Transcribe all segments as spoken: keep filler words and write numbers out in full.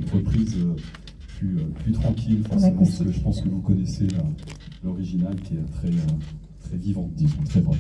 reprise euh, plus, euh, plus tranquille, forcément, parce que je pense que vous connaissez l'original qui est très, euh, très vivante, disons, très rock.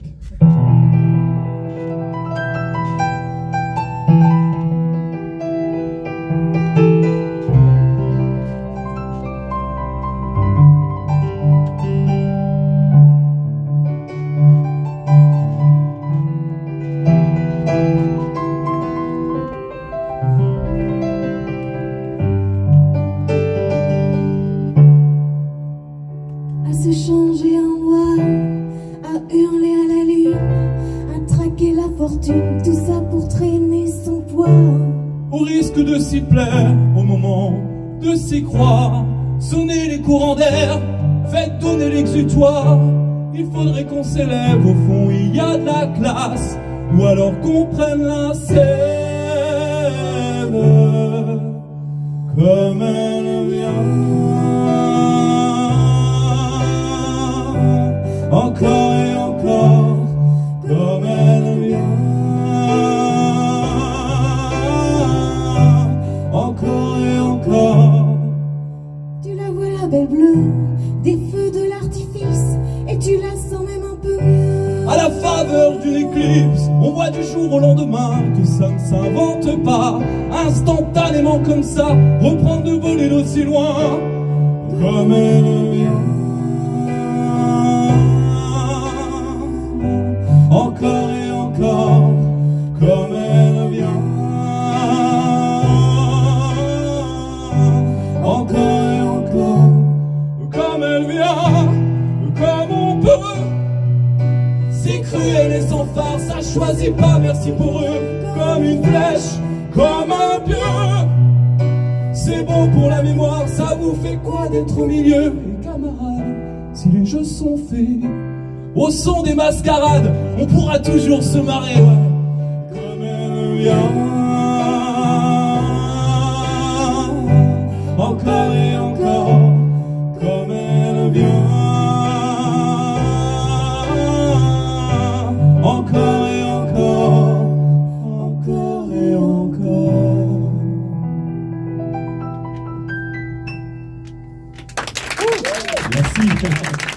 À se changer en roi, à hurler à la lune, à traquer la fortune, tout ça pour traîner son poids. Au risque de s'y plaire, au moment de s'y croire, sonnez les courants d'air, faites donner l'exutoire. Il faudrait qu'on s'élève, au fond il y a de la classe, ou alors qu'on prenne la scène comme elle vient. Encore et encore, comme elle vient. Encore et encore. Tu la vois la belle bleue, des feux de l'artifice, et tu la sens même un peu mieux. À la faveur d'une éclipse, on voit du jour au lendemain que ça ne s'invente pas, instantanément comme ça, reprendre de voler d'aussi loin, comme elle vient. Encore et encore, comme elle vient. Encore et encore, comme elle vient, comme on peut. C'est cruel et sans phare, ça choisit pas, merci pour eux. Comme une flèche, comme un pieu. C'est bon pour la mémoire, ça vous fait quoi d'être au milieu? Et camarades, si les jeux sont faits au son des mascarades, on pourra toujours se marrer, ouais. Comme elle vient. Encore et encore, comme elle vient. Encore et encore, encore et encore. Merci.